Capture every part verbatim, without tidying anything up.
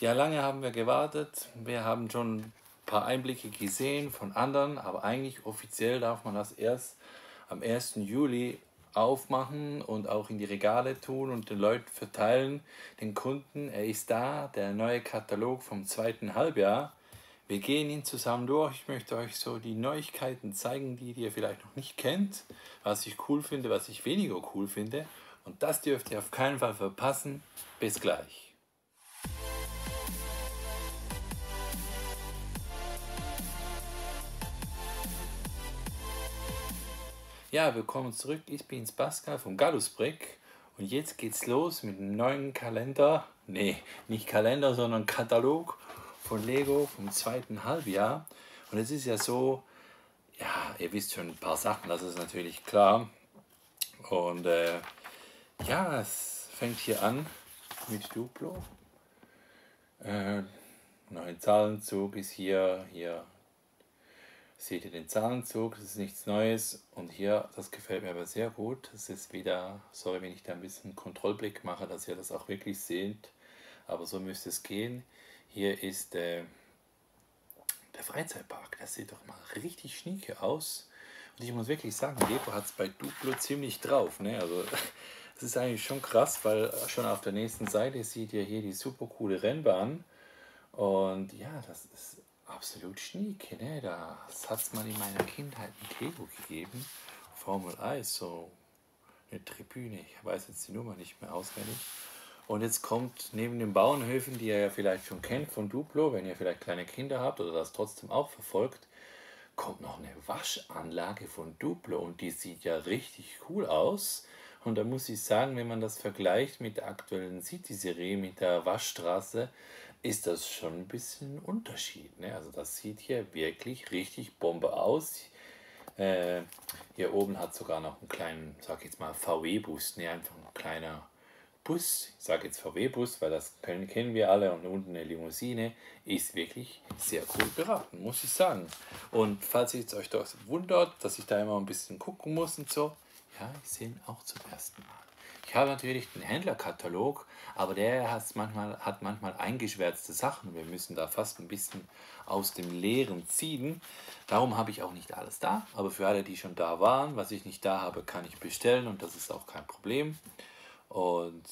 Ja, lange haben wir gewartet. Wir haben schon ein paar Einblicke gesehen von anderen, aber eigentlich offiziell darf man das erst am ersten Juli aufmachen und auch in die Regale tun und den Leuten verteilen, den Kunden. Er ist da, der neue Katalog vom zweiten Halbjahr. Wir gehen ihn zusammen durch. Ich möchte euch so die Neuigkeiten zeigen, die ihr vielleicht noch nicht kennt, was ich cool finde, was ich weniger cool finde. Und das dürft ihr auf keinen Fall verpassen. Bis gleich. Ja, willkommen zurück. Ich bin's Pascal vom Gallusbrick und jetzt geht's los mit einem neuen Kalender. Nee, nicht Kalender, sondern Katalog von Lego vom zweiten Halbjahr. Und es ist ja so, ja, ihr wisst schon ein paar Sachen, das ist natürlich klar. Und äh, ja, es fängt hier an mit Duplo. Äh, neuen Zahlenzug ist hier, hier seht ihr den Zahlenzug, das ist nichts Neues. Und hier, das gefällt mir aber sehr gut. Das ist wieder, sorry, wenn ich da ein bisschen Kontrollblick mache, dass ihr das auch wirklich seht. Aber so müsste es gehen. Hier ist äh, der Freizeitpark. Das sieht doch mal richtig schnieke aus. Und ich muss wirklich sagen, Lego hat es bei Duplo ziemlich drauf. Ne? Also es ist eigentlich schon krass, weil schon auf der nächsten Seite seht ihr hier die super coole Rennbahn. Und ja, das ist absolut schnieke, ne? Das hat es mal in meiner Kindheit mit Lego gegeben. Formel eins, so eine Tribüne. Ich weiß jetzt die Nummer nicht mehr auswendig. Und jetzt kommt neben den Bauernhöfen, die ihr ja vielleicht schon kennt von Duplo, wenn ihr vielleicht kleine Kinder habt oder das trotzdem auch verfolgt, kommt noch eine Waschanlage von Duplo und die sieht ja richtig cool aus. Und da muss ich sagen, wenn man das vergleicht mit der aktuellen City-Serie, mit der Waschstraße, ist das schon ein bisschen ein Unterschied. Ne? Also das sieht hier wirklich richtig Bombe aus. Äh, hier oben hat sogar noch einen kleinen, sag ich jetzt mal, V W-Bus, ne? Einfach ein kleiner Bus, ich sage jetzt V W-Bus, weil das können, kennen wir alle, und unten eine Limousine, ist wirklich sehr cool beraten, muss ich sagen. Und falls ihr jetzt euch das wundert, dass ich da immer ein bisschen gucken muss und so, ja, ich sehe ihn auch zum ersten Mal. Ich habe natürlich den Händlerkatalog, aber der hat manchmal, hat manchmal eingeschwärzte Sachen. Wir müssen da fast ein bisschen aus dem Leeren ziehen. Darum habe ich auch nicht alles da, aber für alle, die schon da waren, was ich nicht da habe, kann ich bestellen und das ist auch kein Problem. Und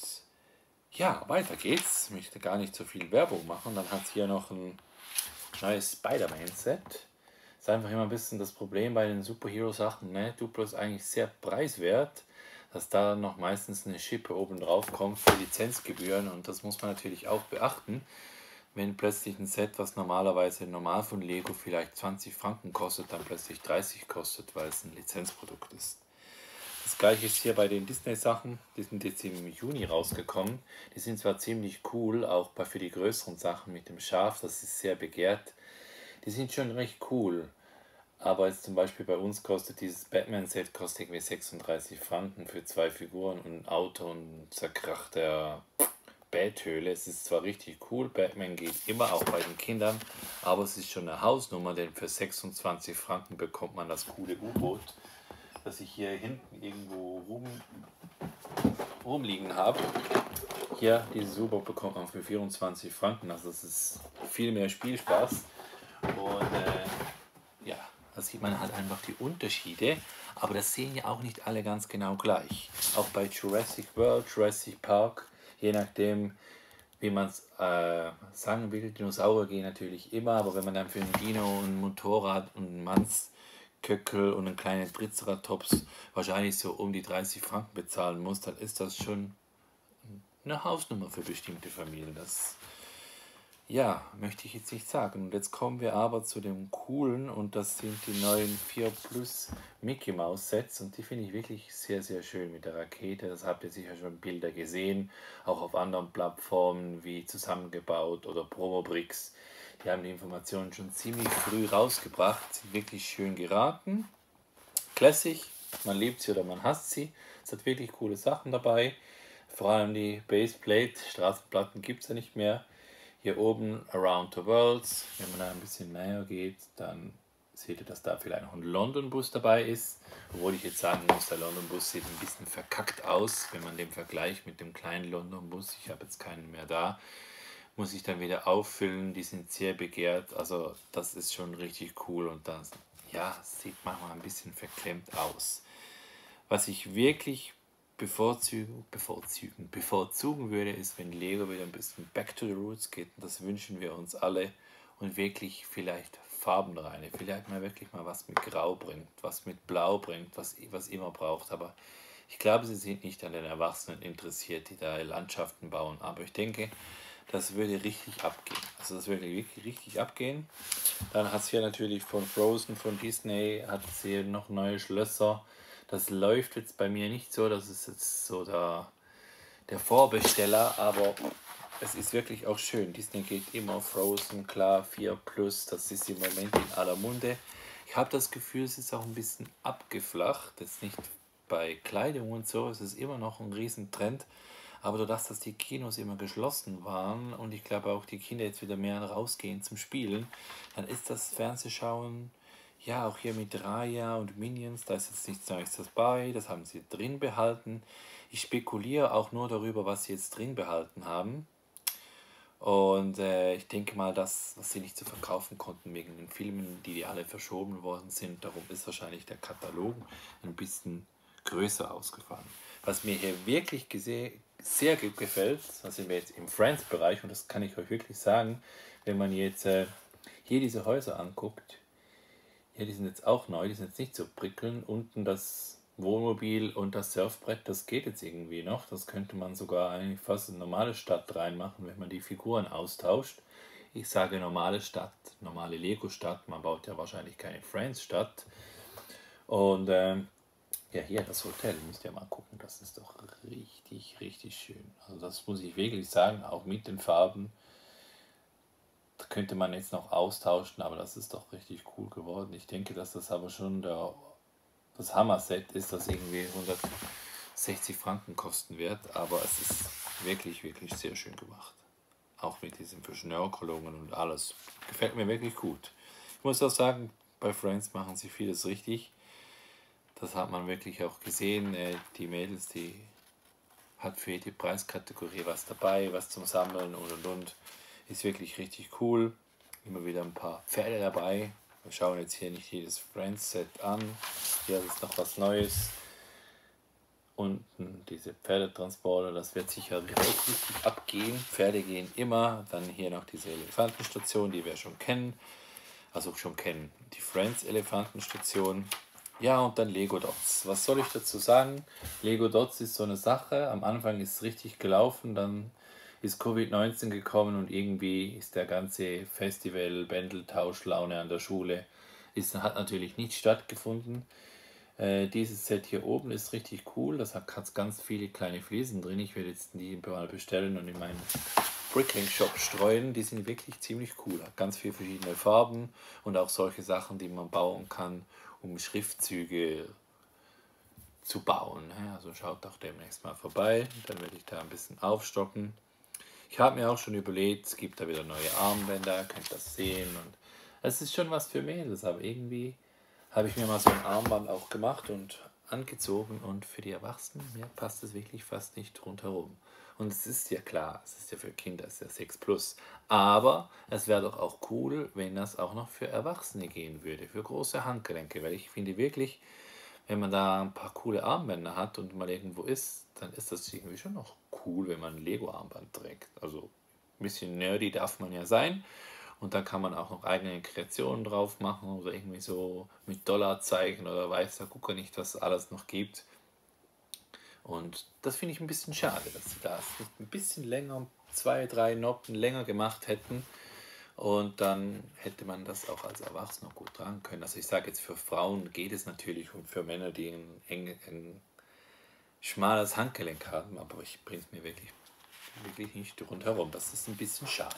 ja, weiter geht's. Ich möchte gar nicht so viel Werbung machen. Dann hat es hier noch ein neues Spider-Man-Set. Ist einfach immer ein bisschen das Problem bei den Superhero-Sachen. Ne? Duplo ist eigentlich sehr preiswert, dass da noch meistens eine Schippe oben drauf kommt für Lizenzgebühren. Und das muss man natürlich auch beachten, wenn plötzlich ein Set, was normalerweise normal von Lego vielleicht zwanzig Franken kostet, dann plötzlich dreißig kostet, weil es ein Lizenzprodukt ist. Das gleiche ist hier bei den Disney-Sachen, die sind jetzt im Juni rausgekommen. Die sind zwar ziemlich cool, auch bei, für die größeren Sachen mit dem Schaf, das ist sehr begehrt. Die sind schon recht cool, aber jetzt zum Beispiel bei uns kostet dieses Batman-Set kostet irgendwie sechsunddreißig Franken für zwei Figuren und ein Auto und zerkrachter Betthöhle. Es ist zwar richtig cool, Batman geht immer, auch bei den Kindern, aber es ist schon eine Hausnummer, denn für sechsundzwanzig Franken bekommt man das coole U-Boot, das ich hier hinten irgendwo rum, rumliegen habe. Hier, dieses U-Boot bekommt man für vierundzwanzig Franken, also das ist viel mehr Spielspaß. Und äh, ja, da sieht man halt einfach die Unterschiede, aber das sehen ja auch nicht alle ganz genau gleich. Auch bei Jurassic World, Jurassic Park, je nachdem, wie man es äh, sagen will, Dinosaurier gehen natürlich immer, aber wenn man dann für ein Dino, ein Motorrad und ein Mannsköckel und einen kleinen Triceratops wahrscheinlich so um die dreißig Franken bezahlen muss, dann ist das schon eine Hausnummer für bestimmte Familien. Das ja, möchte ich jetzt nicht sagen. Und jetzt kommen wir aber zu dem coolen, und das sind die neuen vier Plus Mickey Mouse Sets, und die finde ich wirklich sehr, sehr schön mit der Rakete. Das habt ihr sicher schon Bilder gesehen, auch auf anderen Plattformen wie Zusammengebaut oder Promobricks. Die haben die Informationen schon ziemlich früh rausgebracht, sind wirklich schön geraten. Classic, man liebt sie oder man hasst sie. Es hat wirklich coole Sachen dabei. Vor allem die Baseplate, Straßenplatten gibt es ja nicht mehr. Hier oben Around the Worlds, wenn man da ein bisschen näher geht, dann seht ihr, dass da vielleicht noch ein London-Bus dabei ist. Obwohl ich jetzt sagen muss, der London-Bus sieht ein bisschen verkackt aus, wenn man den vergleicht mit dem kleinen London-Bus. Ich habe jetzt keinen mehr da. muss ich dann wieder auffüllen. Die sind sehr begehrt. Also das ist schon richtig cool und das, ja, sieht manchmal ein bisschen verklemmt aus. Was ich wirklich bevorzugen, bevorzugen, bevorzugen würde, ist, wenn Lego wieder ein bisschen back to the roots geht. Und das wünschen wir uns alle. Und wirklich vielleicht farbenreine, vielleicht mal wirklich mal was mit Grau bringt, was mit Blau bringt, was, was immer braucht. Aber ich glaube, sie sind nicht an den Erwachsenen interessiert, die da Landschaften bauen. Aber ich denke, das würde richtig abgehen. Also das würde wirklich richtig abgehen. Dann hat es hier natürlich von Frozen, von Disney, hat es hier noch neue Schlösser. Das läuft jetzt bei mir nicht so, das ist jetzt so der, der Vorbesteller, aber es ist wirklich auch schön. Disney geht immer, Frozen, klar, vier plus, das ist im Moment in aller Munde. Ich habe das Gefühl, es ist auch ein bisschen abgeflacht, jetzt nicht bei Kleidung und so, es ist immer noch ein Riesentrend. Aber dadurch, dass die Kinos immer geschlossen waren und ich glaube auch die Kinder jetzt wieder mehr rausgehen zum Spielen, dann ist das Fernsehschauen, ja auch hier mit Raya und Minions, da ist jetzt nichts Neues dabei, das haben sie drin behalten. Ich spekuliere auch nur darüber, was sie jetzt drin behalten haben. Und äh, ich denke mal, das, was sie nicht zu verkaufen konnten wegen den Filmen, die, die alle verschoben worden sind, darum ist wahrscheinlich der Katalog ein bisschen größer ausgefallen. Was mir hier wirklich sehr gut gefällt, da sind wir jetzt im Friends-Bereich und das kann ich euch wirklich sagen, wenn man jetzt äh, hier diese Häuser anguckt, ja, die sind jetzt auch neu, die sind jetzt nicht so prickelnd, unten das Wohnmobil und das Surfbrett, das geht jetzt irgendwie noch, das könnte man sogar eigentlich fast in eine normale Stadt reinmachen, wenn man die Figuren austauscht. Ich sage normale Stadt, normale Lego-Stadt, man baut ja wahrscheinlich keine Friends-Stadt. Und ähm, ja, hier das Hotel, müsst ihr mal gucken, das ist doch richtig, richtig schön. Also das muss ich wirklich sagen, auch mit den Farben. Das könnte man jetzt noch austauschen, aber das ist doch richtig cool geworden. Ich denke, dass das aber schon der, das Hammer-Set ist, das irgendwie hundertsechzig Franken kosten wird. Aber es ist wirklich, wirklich sehr schön gemacht. Auch mit diesen Verschnörkelungen und alles. Gefällt mir wirklich gut. Ich muss auch sagen, bei Friends machen sie vieles richtig. Das hat man wirklich auch gesehen. Die Mädels, die hat für jede Preiskategorie was dabei, was zum Sammeln und und und. Ist wirklich richtig cool. Immer wieder ein paar Pferde dabei. Wir schauen jetzt hier nicht jedes Friends-Set an. Hier ist noch was Neues. Unten diese Pferdetransporter, das wird sicher richtig abgehen. Pferde gehen immer. Dann hier noch diese Elefantenstation, die wir schon kennen. Also schon kennen. Die Friends-Elefantenstation. Ja, und dann Lego Dots. Was soll ich dazu sagen? Lego Dots ist so eine Sache. Am Anfang ist es richtig gelaufen, dann ist Covid neunzehn gekommen und irgendwie ist der ganze Festival, Bändeltauschlaune an der Schule, ist, hat natürlich nicht stattgefunden. Äh, dieses Set hier oben ist richtig cool. Das hat ganz viele kleine Fliesen drin. Ich werde jetzt die mal bestellen und in meinen Brickling Shop streuen. Die sind wirklich ziemlich cool. Hat ganz viele verschiedene Farben und auch solche Sachen, die man bauen kann, um Schriftzüge zu bauen. Also schaut doch demnächst mal vorbei. Dann werde ich da ein bisschen aufstocken. Ich habe mir auch schon überlegt, es gibt da wieder neue Armbänder, könnt das sehen. Und es ist schon was für Mädels, aber irgendwie habe ich mir mal so ein Armband auch gemacht und angezogen und für die Erwachsenen, mir passt es wirklich fast nicht rundherum. Und es ist ja klar, es ist ja für Kinder, es ist ja sechs plus. Aber es wäre doch auch cool, wenn das auch noch für Erwachsene gehen würde, für große Handgelenke. Weil ich finde wirklich, wenn man da ein paar coole Armbänder hat und mal irgendwo ist, dann ist das irgendwie schon noch cool, wenn man ein Lego-Armband trägt. Also ein bisschen nerdy darf man ja sein. Und dann kann man auch noch eigene Kreationen drauf machen oder irgendwie so mit Dollarzeichen oder weiß der Gucker nicht, was es alles noch gibt. Und das finde ich ein bisschen schade, dass sie das ein bisschen länger, zwei, drei Noppen länger gemacht hätten. Und dann hätte man das auch als Erwachsener gut tragen können. Also ich sage jetzt, für Frauen geht es natürlich und für Männer, die ein, eng, ein schmales Handgelenk haben, aber ich bringe es mir wirklich, wirklich nicht rundherum. Das ist ein bisschen schade.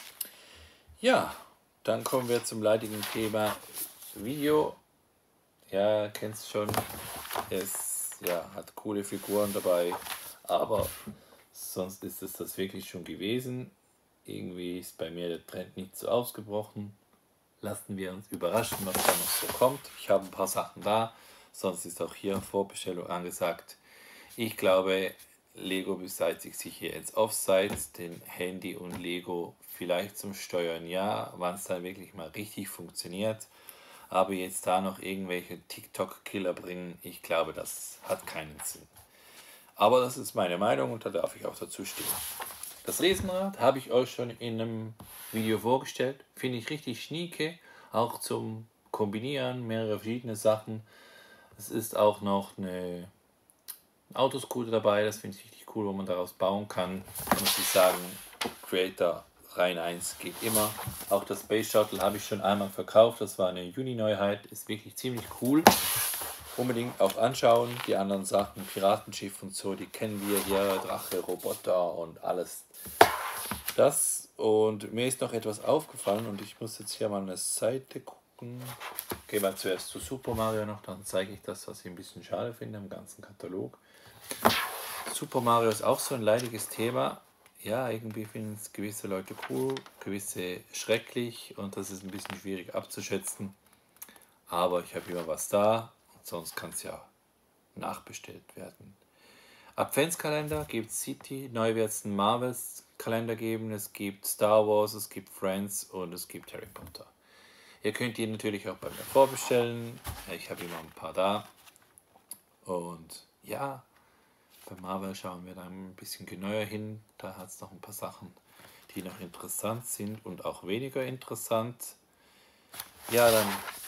Ja, dann kommen wir zum leidigen Thema Video. Ja, kennst schon. Es ja, hat coole Figuren dabei, aber sonst ist es das wirklich schon gewesen. Irgendwie ist bei mir der Trend nicht so ausgebrochen. Lassen wir uns überraschen, was da noch so kommt. Ich habe ein paar Sachen da, sonst ist auch hier Vorbestellung angesagt. Ich glaube, Lego beseitigt sich hier ins Offside, den Handy und Lego vielleicht zum Steuern, ja, wann es dann wirklich mal richtig funktioniert. Aber jetzt da noch irgendwelche TikTok-Killer bringen, ich glaube, das hat keinen Sinn. Aber das ist meine Meinung und da darf ich auch dazu stehen. Das Riesenrad habe ich euch schon in einem Video vorgestellt. Finde ich richtig schnieke, auch zum Kombinieren, mehrere verschiedene Sachen. Es ist auch noch eine Autoscooter dabei, das finde ich richtig cool, wo man daraus bauen kann. Da muss ich sagen, Creator rein eins geht immer. Auch das Space Shuttle habe ich schon einmal verkauft, das war eine Juni-Neuheit, ist wirklich ziemlich cool. Unbedingt auch anschauen, die anderen Sachen, Piratenschiff und so, die kennen wir hier, Drache, Roboter und alles das. Und mir ist noch etwas aufgefallen und ich muss jetzt hier mal eine Seite gucken. Gehen wir zuerst zu Super Mario noch, dann zeige ich das, was ich ein bisschen schade finde am ganzen Katalog. Super Mario ist auch so ein leidiges Thema. Ja, irgendwie finden es gewisse Leute cool, gewisse schrecklich und das ist ein bisschen schwierig abzuschätzen. Aber ich habe immer was da und sonst kann es ja nachbestellt werden. Adventskalender gibt es City, neu wird es einen Marvels Kalender geben, es gibt Star Wars, es gibt Friends und es gibt Harry Potter. Ihr könnt die natürlich auch bei mir vorbestellen, ich habe immer ein paar da. Und ja, bei Marvel schauen wir dann ein bisschen genauer hin, da hat es noch ein paar Sachen, die noch interessant sind und auch weniger interessant. Ja, dann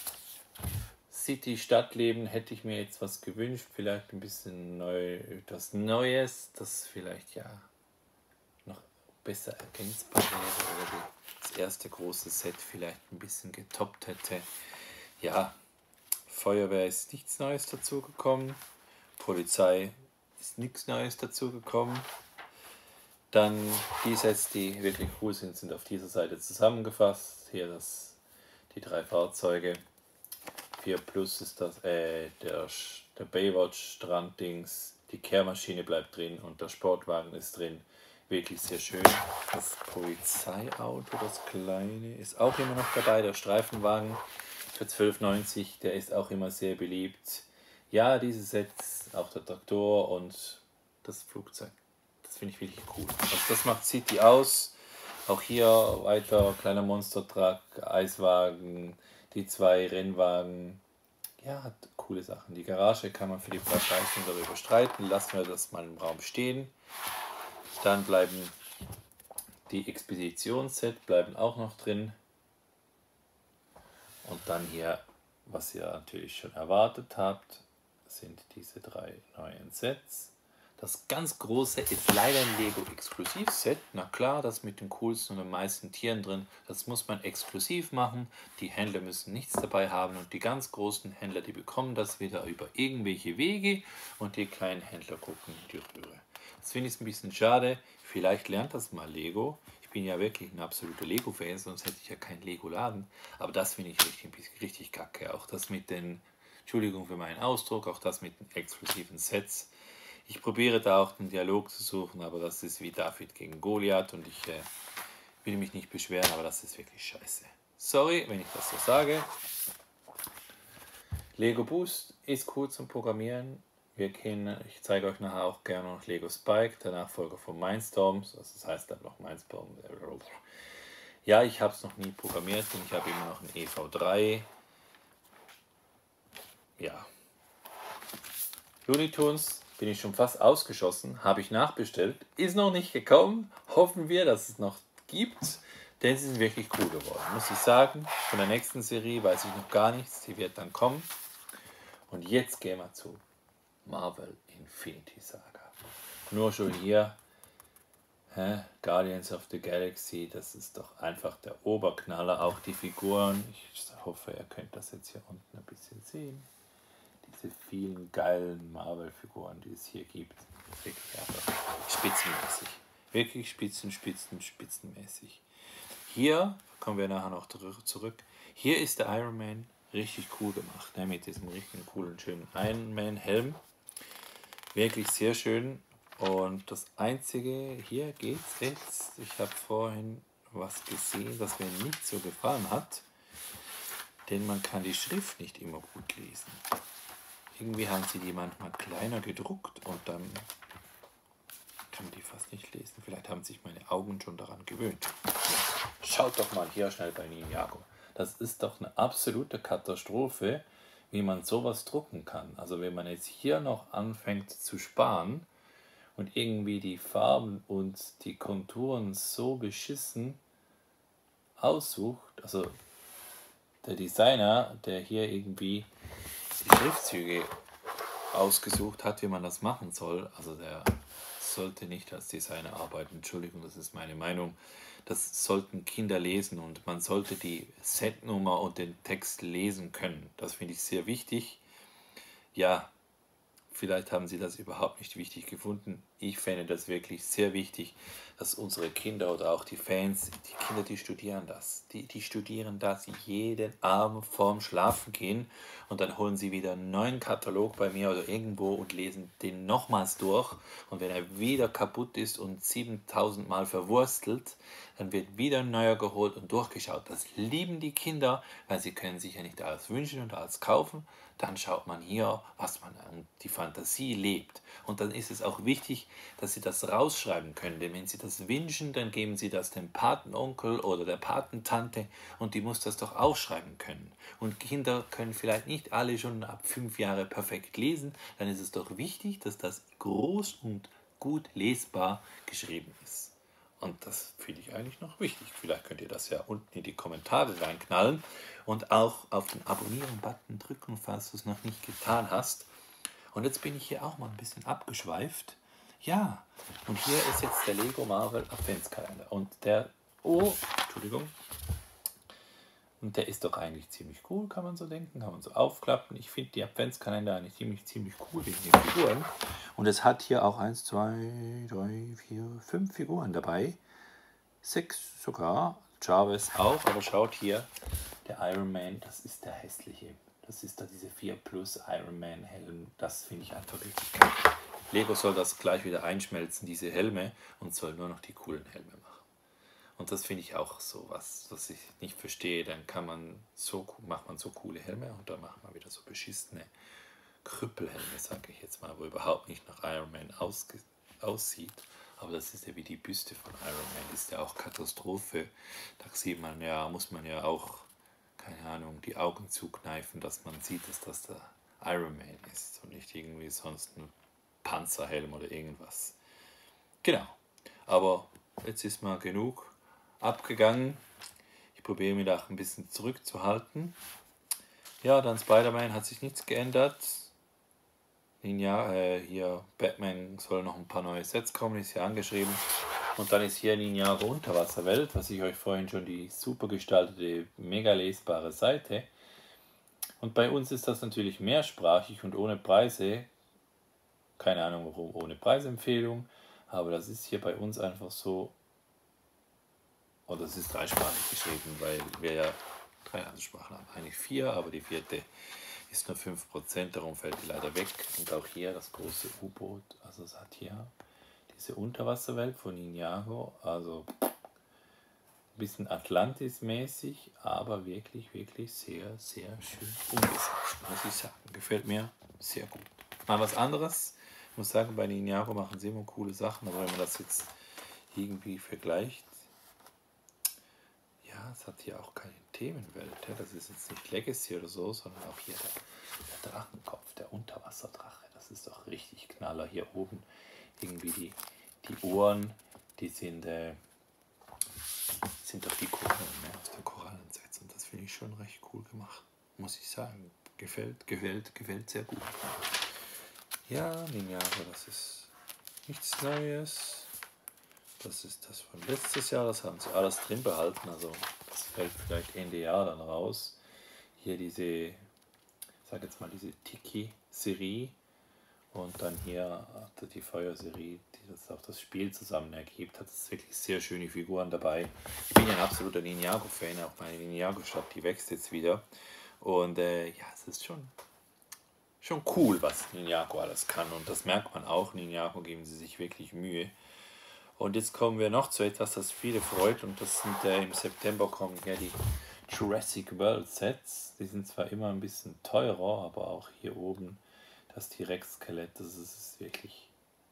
City, Stadtleben hätte ich mir jetzt was gewünscht, vielleicht ein bisschen neu, etwas Neues, das vielleicht ja noch besser ergänzbar wäre oder das erste große Set vielleicht ein bisschen getoppt hätte. Ja, Feuerwehr ist nichts Neues dazugekommen, Polizei ist nichts Neues dazugekommen. Dann die Sets, die wirklich cool sind, sind auf dieser Seite zusammengefasst. Hier das, die drei Fahrzeuge. vier Plus ist das, äh, der, der Baywatch Stranddings, die Kehrmaschine bleibt drin und der Sportwagen ist drin. Wirklich sehr schön. Das Polizeiauto, das kleine, ist auch immer noch dabei. Der Streifenwagen für zwölf neunzig, der ist auch immer sehr beliebt. Ja, diese Sets, auch der Traktor und das Flugzeug, das finde ich wirklich cool. Also das macht City aus. Auch hier weiter kleiner Monster-Truck, Eiswagen, die zwei Rennwagen. Ja, hat coole Sachen. Die Garage kann man für die Preis-Leistung darüber streiten. Lassen wir das mal im Raum stehen. Dann bleiben die Expeditionssets bleiben auch noch drin. Und dann hier, was ihr natürlich schon erwartet habt, sind diese drei neuen Sets. Das ganz große ist leider ein Lego-Exklusiv-Set. Na klar, das mit den coolsten und den meisten Tieren drin, das muss man exklusiv machen. Die Händler müssen nichts dabei haben und die ganz großen Händler, die bekommen das wieder über irgendwelche Wege und die kleinen Händler gucken die Röhre. Das finde ich ein bisschen schade. Vielleicht lernt das mal Lego. Ich bin ja wirklich ein absoluter Lego-Fan, sonst hätte ich ja keinen Lego-Laden. Aber das finde ich richtig, richtig kacke. Auch das mit den, Entschuldigung für meinen Ausdruck, auch das mit den exklusiven Sets. Ich probiere da auch den Dialog zu suchen, aber das ist wie David gegen Goliath und ich äh, will mich nicht beschweren, aber das ist wirklich scheiße. Sorry, wenn ich das so sage. Lego Boost ist cool zum Programmieren. Wir kennen, ich zeige euch nachher auch gerne noch Lego Spike, der Nachfolger von Mindstorms. Also das heißt dann noch Mindstorm. Ja, ich habe es noch nie programmiert und ich habe immer noch ein E V drei. Ja. Looney Tunes bin ich schon fast ausgeschossen, habe ich nachbestellt, ist noch nicht gekommen. Hoffen wir, dass es noch gibt, denn sie sind wirklich cool geworden, muss ich sagen. Von der nächsten Serie weiß ich noch gar nichts, die wird dann kommen. Und jetzt gehen wir zu Marvel Infinity Saga. Nur schon hier, hä? Guardians of the Galaxy, das ist doch einfach der Oberknaller, auch die Figuren. Ich hoffe, ihr könnt das jetzt hier unten ein bisschen sehen. Diese vielen geilen Marvel-Figuren, die es hier gibt. Wirklich einfach spitzenmäßig. Wirklich spitzen, spitzen, spitzenmäßig. Hier kommen wir nachher noch zurück. Hier ist der Iron Man richtig cool gemacht, ne, mit diesem richtig coolen, schönen Iron Man Helm. Wirklich sehr schön. Und das Einzige, hier geht's jetzt. Ich habe vorhin was gesehen, das mir nicht so gefallen hat. Denn man kann die Schrift nicht immer gut lesen. Irgendwie haben sie die manchmal kleiner gedruckt und dann kann die fast nicht lesen. Vielleicht haben sich meine Augen schon daran gewöhnt. Schaut doch mal hier schnell bei Ninjago. Das ist doch eine absolute Katastrophe, wie man sowas drucken kann. Also wenn man jetzt hier noch anfängt zu sparen und irgendwie die Farben und die Konturen so beschissen aussucht, also der Designer, der hier irgendwie die Schriftzüge ausgesucht hat, wie man das machen soll, also der sollte nicht als Designer arbeiten, Entschuldigung, das ist meine Meinung. Das sollten Kinder lesen und man sollte die Setnummer und den Text lesen können. Das finde ich sehr wichtig. Ja, vielleicht haben Sie das überhaupt nicht wichtig gefunden. Ich fände das wirklich sehr wichtig, dass unsere Kinder oder auch die Fans, die Kinder, die studieren das. Die, die studieren das jeden Abend vorm Schlafengehen und dann holen sie wieder einen neuen Katalog bei mir oder irgendwo und lesen den nochmals durch. Und wenn er wieder kaputt ist und siebentausend Mal verwurstelt, dann wird wieder ein neuer geholt und durchgeschaut. Das lieben die Kinder, weil sie können sich ja nicht alles wünschen und alles kaufen. Dann schaut man hier, was man die Fantasie lebt. Und dann ist es auch wichtig, dass Sie das rausschreiben können. Denn wenn Sie das wünschen, dann geben Sie das dem Patenonkel oder der Patentante und die muss das doch auch schreiben können. Und Kinder können vielleicht nicht alle schon ab fünf Jahre perfekt lesen. Dann ist es doch wichtig, dass das groß und gut lesbar geschrieben ist. Und das finde ich eigentlich noch wichtig. Vielleicht könnt ihr das ja unten in die Kommentare reinknallen und auch auf den Abonnieren-Button drücken, falls du es noch nicht getan hast. Und jetzt bin ich hier auch mal ein bisschen abgeschweift. Ja, und hier ist jetzt der Lego Marvel Adventskalender. Und der, oh, Entschuldigung. Und der ist doch eigentlich ziemlich cool, kann man so denken, kann man so aufklappen. Ich finde die Adventskalender eigentlich ziemlich, ziemlich cool wegen den Figuren. Und es hat hier auch eins, zwei, drei, vier, fünf Figuren dabei. Sechs sogar. Jarvis auch, aber schaut hier, der Iron Man, das ist der hässliche. Das ist da diese vier plus Iron Man Helm. Das finde ich einfach richtig geil. Lego soll das gleich wieder einschmelzen, diese Helme, und soll nur noch die coolen Helme machen. Und das finde ich auch so was, was ich nicht verstehe. Dann kann man so, macht man so coole Helme und dann macht man wieder so beschissene Krüppelhelme, sage ich jetzt mal, wo überhaupt nicht nach Iron Man ausge aussieht. Aber das ist ja wie die Büste von Iron Man, das ist ja auch Katastrophe. Da sieht man ja, muss man ja auch, keine Ahnung, die Augen zukneifen, dass man sieht, dass das der Iron Man ist und nicht irgendwie sonst ein Panzerhelm oder irgendwas. Genau, aber jetzt ist mal genug abgegangen. Ich probiere mich auch ein bisschen zurückzuhalten. Ja, dann Spider-Man hat sich nichts geändert. Ninja, äh, hier Batman soll noch ein paar neue Sets kommen, ist hier angeschrieben. Und dann ist hier Ninjago Unterwasserwelt, was ich euch vorhin schon die super gestaltete, mega lesbare Seite. Und bei uns ist das natürlich mehrsprachig und ohne Preise. Keine Ahnung warum, ohne Preisempfehlung. Aber das ist hier bei uns einfach so. Und das ist dreisprachig geschrieben, weil wir ja drei Ansprachen haben. Eigentlich vier, aber die vierte ist nur fünf Prozent, darum fällt die leider weg. Und auch hier das große U-Boot, also es hat hier diese Unterwasserwelt von Ninjago, also ein bisschen Atlantis-mäßig, aber wirklich, wirklich sehr, sehr schön umgesetzt, muss ich sagen. Gefällt mir sehr gut. Mal was anderes, ich muss sagen, bei Ninjago machen sie immer coole Sachen, aber wenn man das jetzt irgendwie vergleicht, ja, es hat hier auch keine Themenwelt. Ja. Das ist jetzt nicht Legacy oder so, sondern auch hier der, der Drachenkopf, der Unterwasserdrache. Das ist doch richtig Knaller. Hier oben irgendwie die, die Ohren, die sind, äh, sind doch die Korallen, ne, aus der Korallensatz. Und das finde ich schon recht cool gemacht, muss ich sagen. Gefällt, gefällt, gefällt sehr gut. Ja, Ninjago, das ist nichts Neues. Das ist das von letztes Jahr, das haben sie alles drin behalten, also das fällt vielleicht Ende Jahr dann raus. Hier diese, ich sag jetzt mal diese Tiki-Serie und dann hier die Feuerserie, die das auch das Spiel zusammen ergibt, hat es wirklich sehr schöne Figuren dabei. Ich bin ja ein absoluter Ninjago-Fan, auch meine Ninjago-Stadt, die wächst jetzt wieder und äh, ja, es ist schon, schon cool, was Ninjago alles kann und das merkt man auch, Ninjago geben sie sich wirklich Mühe. Und jetzt kommen wir noch zu etwas, das viele freut und das sind äh, im September kommen ja die Jurassic World Sets. Die sind zwar immer ein bisschen teurer, aber auch hier oben das T-Rex-Skelett, das ist wirklich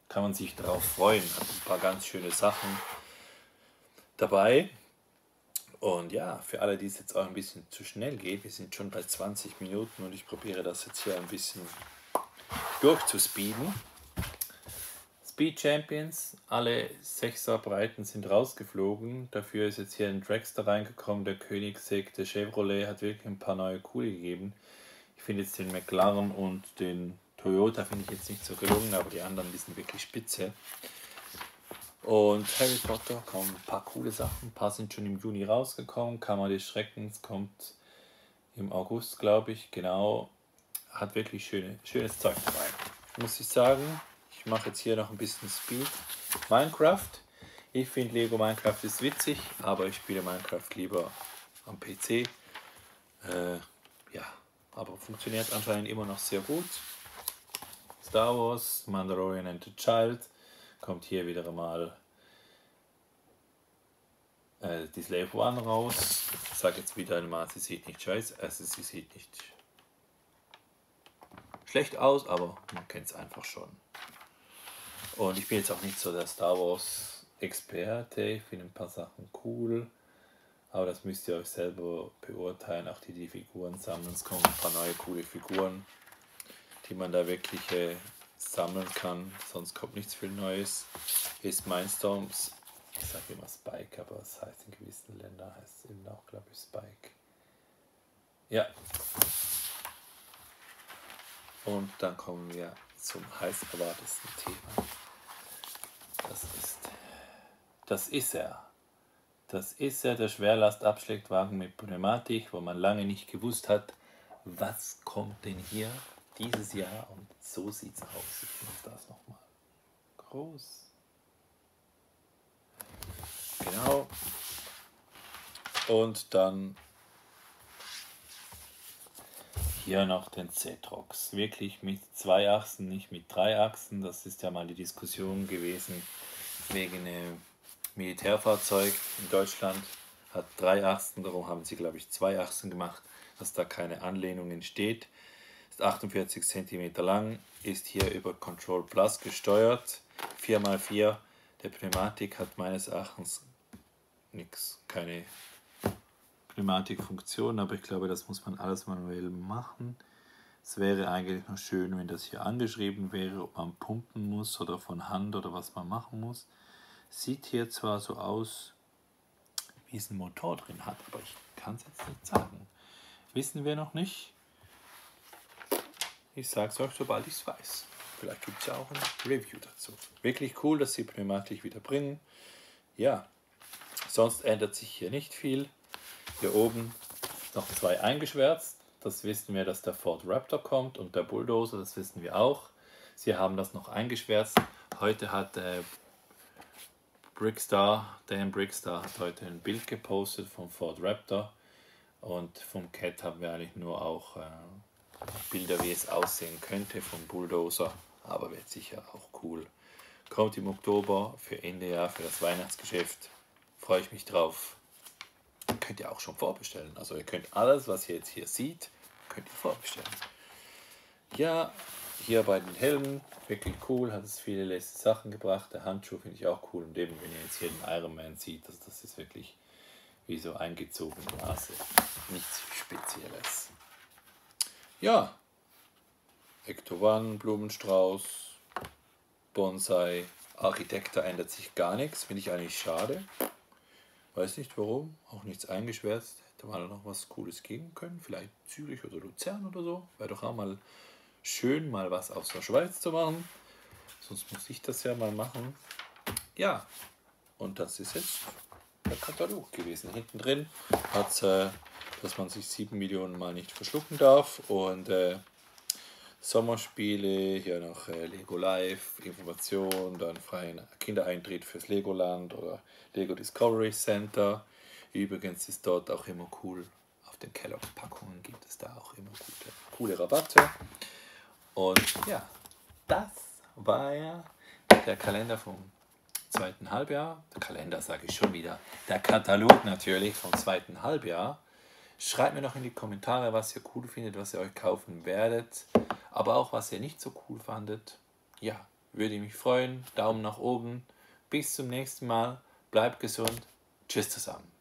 kann man sich darauf freuen. Hat ein paar ganz schöne Sachen dabei. Und ja, für alle, die es jetzt auch ein bisschen zu schnell geht, wir sind schon bei zwanzig Minuten und ich probiere das jetzt hier ein bisschen durchzuspeeden. Speed Champions, alle Sechser-Breiten sind rausgeflogen. Dafür ist jetzt hier ein Dragster reingekommen. Der Koenigsegg, der Chevrolet hat wirklich ein paar neue coole gegeben. Ich finde jetzt den McLaren und den Toyota finde ich jetzt nicht so gelungen, aber die anderen, die sind wirklich spitze. Und Harry Potter kommen ein paar coole Sachen. Ein paar sind schon im Juni rausgekommen. Kammer des Schreckens kommt im August, glaube ich. Genau. Hat wirklich schöne, schönes Zeug dabei. Muss ich sagen. Ich mache jetzt hier noch ein bisschen Speed. Minecraft. Ich finde Lego Minecraft ist witzig, aber ich spiele Minecraft lieber am P C. Äh, ja, aber funktioniert anscheinend immer noch sehr gut. Star Wars, Mandalorian and the Child. Kommt hier wieder mal äh, die Slave One raus. Ich sage jetzt wieder einmal, sie sieht nicht scheiße, also sie sieht nicht schlecht aus, aber man kennt es einfach schon. Und ich bin jetzt auch nicht so der Star Wars Experte, ich finde ein paar Sachen cool, aber das müsst ihr euch selber beurteilen, auch die die Figuren sammeln. Es kommen ein paar neue coole Figuren, die man da wirklich äh, sammeln kann, sonst kommt nichts viel Neues. Hier ist Mindstorms, ich sage immer Spike, aber es heißt in gewissen Ländern heißt es eben auch, glaube ich, Spike. Ja. Und dann kommen wir zum heiß erwartetsten Thema. Das ist, das ist er. Das ist er, der Schwerlastabschleppwagen mit Pneumatik, wo man lange nicht gewusst hat, was kommt denn hier dieses Jahr, und so sieht es aus. Ich mache das nochmal groß. Genau. Und dann hier noch den Z-Rox. Wirklich mit zwei Achsen, nicht mit drei Achsen. Das ist ja mal die Diskussion gewesen wegen einem Militärfahrzeug in Deutschland. Hat drei Achsen, darum haben sie, glaube ich, zwei Achsen gemacht, dass da keine Anlehnung entsteht. Ist achtundvierzig Zentimeter lang, ist hier über Control Plus gesteuert. vier mal vier. Der Pneumatik hat meines Erachtens nichts, keine Pneumatikfunktion, aber ich glaube, das muss man alles manuell machen. Es wäre eigentlich noch schön, wenn das hier angeschrieben wäre, ob man pumpen muss oder von Hand oder was man machen muss. Sieht hier zwar so aus, wie es einen Motor drin hat, aber ich kann es jetzt nicht sagen. Wissen wir noch nicht. Ich sage es euch, sobald ich es weiß. Vielleicht gibt es ja auch ein Review dazu. Wirklich cool, dass sie Pneumatik wieder bringen. Ja, sonst ändert sich hier nicht viel. Hier oben noch zwei eingeschwärzt. Das wissen wir, dass der Ford Raptor kommt und der Bulldozer, das wissen wir auch. Sie haben das noch eingeschwärzt. Heute hat äh, Brickstar, Dan Brickstar hat heute ein Bild gepostet vom Ford Raptor. Und vom Cat haben wir eigentlich nur auch äh, Bilder, wie es aussehen könnte vom Bulldozer. Aber wird sicher auch cool. Kommt im Oktober für Ende Jahr, für das Weihnachtsgeschäft. Freue ich mich drauf. Könnt ihr auch schon vorbestellen. Also ihr könnt alles, was ihr jetzt hier seht, könnt ihr vorbestellen. Ja, hier bei den Helmen, wirklich cool, hat es viele letzte Sachen gebracht. Der Handschuh finde ich auch cool. Und eben, wenn ihr jetzt hier den Iron Man seht, das, das ist wirklich wie so eingezogene Nase. Nichts Spezielles. Ja, Ecto One, Blumenstrauß, Bonsai, Architekta ändert sich gar nichts, finde ich eigentlich schade. Weiß nicht warum, auch nichts eingeschwärzt. Hätte mal noch was Cooles geben können. Vielleicht Zürich oder Luzern oder so. Wäre doch auch mal schön, mal was aus der Schweiz zu machen. Sonst muss ich das ja mal machen. Ja, und das ist jetzt der Katalog gewesen. Hinten drin hat es, äh, dass man sich sieben Millionen Mal nicht verschlucken darf. Und äh, Sommerspiele, hier noch äh, Lego Live, Information, dann freien Kindereintritt fürs Legoland oder Lego Discovery Center. Übrigens ist dort auch immer cool, auf den Kellogg-Packungen gibt es da auch immer gute, coole Rabatte. Und ja, das war ja der Kalender vom zweiten Halbjahr. Der Kalender sage ich schon wieder, der Katalog natürlich vom zweiten Halbjahr. Schreibt mir noch in die Kommentare, was ihr cool findet, was ihr euch kaufen werdet. Aber auch, was ihr nicht so cool fandet. Ja, würde ich mich freuen. Daumen nach oben. Bis zum nächsten Mal. Bleibt gesund. Tschüss zusammen.